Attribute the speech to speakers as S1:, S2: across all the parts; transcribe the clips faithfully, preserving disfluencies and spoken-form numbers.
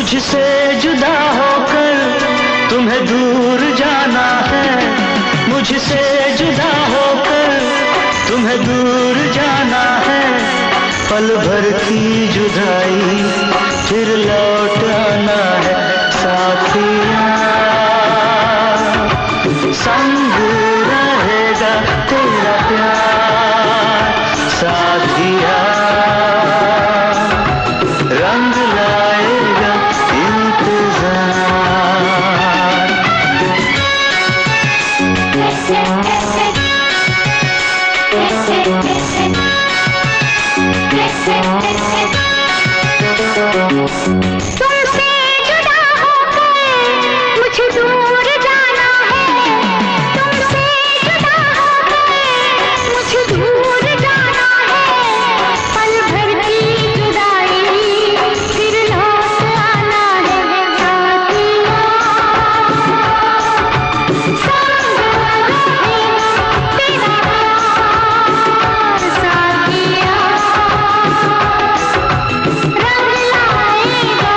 S1: मुझसे जुदा होकर तुम्हें दूर जाना है, मुझसे जुदा होकर तुम्हें दूर जाना है, पल भर की जुदाई फिर लौट आना है साथिया, संग रहेगा तेरा प्यार साथिया, रंग लाएगा इंतजार।
S2: तुमसे जुदा होकर मुझे दूर जाना है, तुमसे जुदा होकर मुझे दूर जाना है, पल भर की जुदाई फिर लौट आना है साथिया, संग रहेगा तेरा प्यार साथिया, रंग लाएगा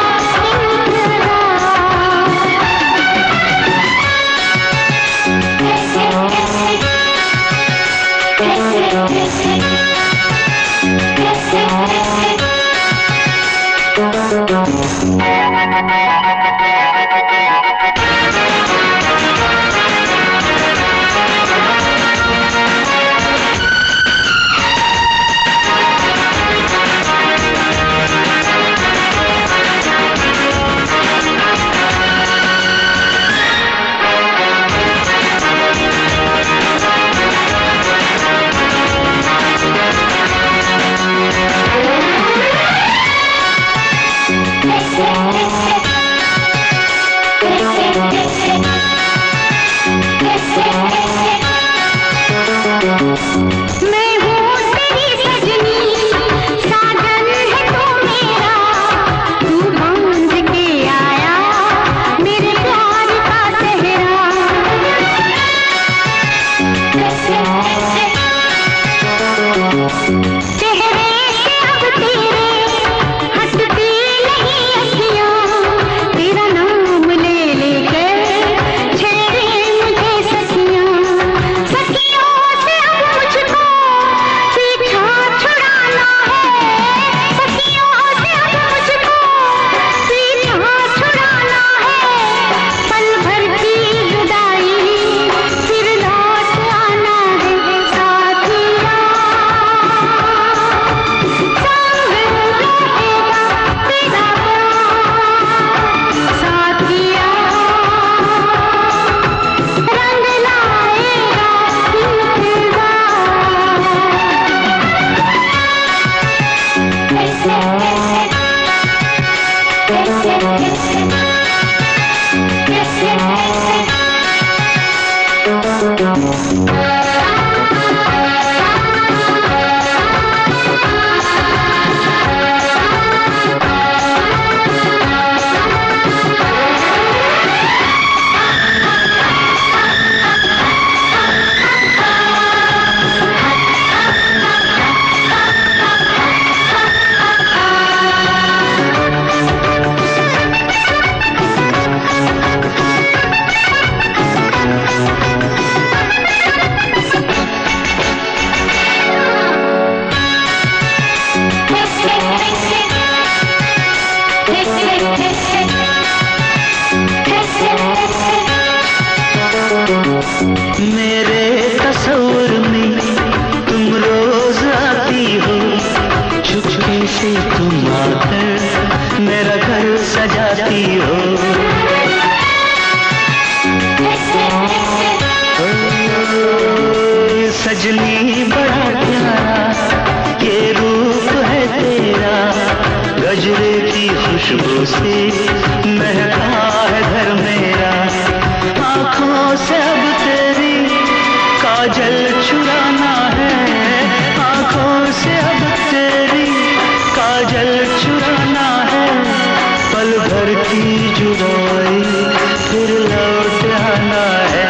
S2: मैं हूँ तेरी सजनी, साजन है तू मेरा, तू बांध के आया मेरे प्यार का सेहरा, चेहरे से अब तेरे हटती नहीं अखियाँ, तेरा नाम ले लेकर छेड़े मुझे सखियाँ, सखियों से अब मुझको पीछा छुड़ाना है, सखियों से अब मुझको पीछा छुड़ाना है, पल भर की जुदाई फिर लौट आना है साथिया, संग रहेगा तेरा प्यार साथिया, रंग लाएगा
S1: मेरे तस्वीर में तुम रोज आती हो, चुपके से तुम आकर मेरा घर सजाती हो, ओ, सजनी बड़ा प्यारा ये रूप है तेरा, गजरे की खुशबू से महका है घर मेरा, आँखों से अब तेरी काजल चुराना है, आँखों से अब तेरी काजल चुराना है, पल भर की जुदाई फिर लौट आना है।